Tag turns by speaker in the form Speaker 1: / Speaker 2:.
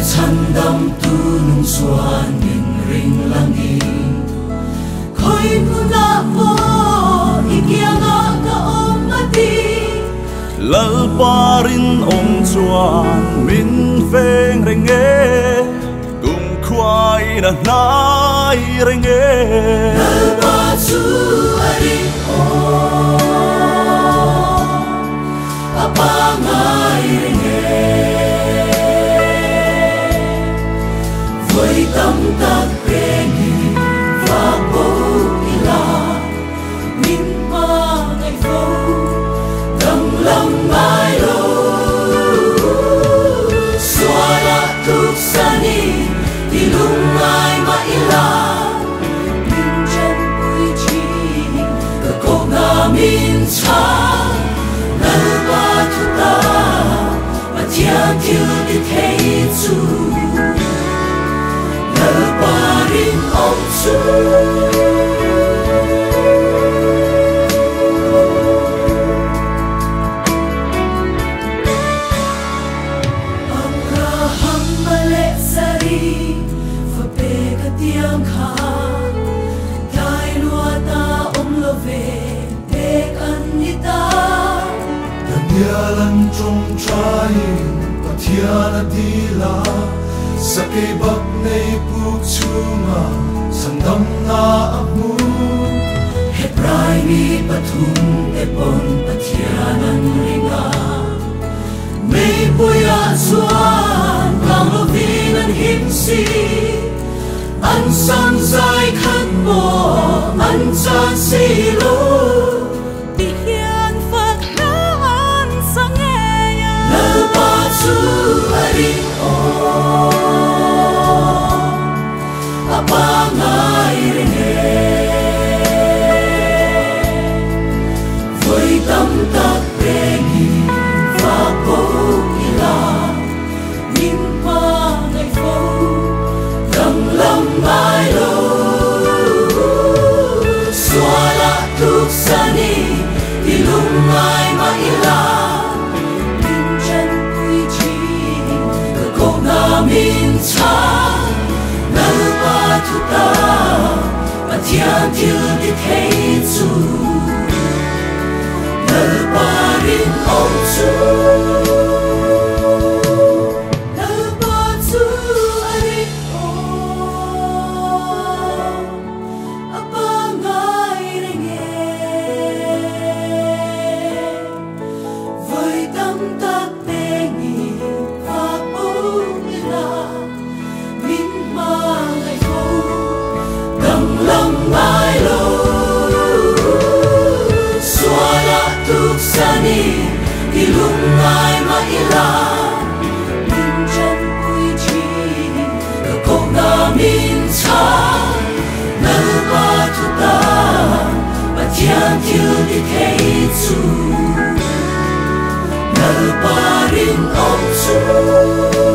Speaker 1: Chân đâm tu nung xuân nhìn ring langi khơi muna mo ikianga ka omati
Speaker 2: lal parin om chuan min veng renge kum khuai na nai renge
Speaker 1: lal pa chu ari o apa ngai renge với tâm tác pengi và bố ila min ma ngày phố đầm lòng mai lo xóa la thuộc sani thì lung mai ma ila min chân bụi chi cơ cô nga min cha nal ba thu ta mà thiang thiêu đi thấy chu parin ông su Abraham malek sari fape katiang kha dai lua ta om love tek anita
Speaker 3: Tanyalan trong trai pathiana dila Sakay bak nay pukchunga Sandam na amu
Speaker 1: Hebrai ni patung epon patyanan ringa May puya suan Lang lovin an himsi An sang zai khat mo An chan silo
Speaker 4: Bihian phật an sang nghe
Speaker 1: Nal pa chu arin o apa ngai renge với tâm tác pengi và bố ila min ma ngày phố đầm lòng mai lo xóa la thuộc sani thì lung mai ma ila min chân bụi chi cơ cô nga min cha thu ta mà thiang thiêu đi thấy chu nal parin ông chu nal pa chu ari o apa ngai renge với tâm tác pengi và bố ila min ma lòng mai lo xóa la thuộc sani thì lung mai ma ila min chân bụi chi cơ cô nga min cha nal ba thu ta mà thiang thiêu đi thấy chu nal parin ông chu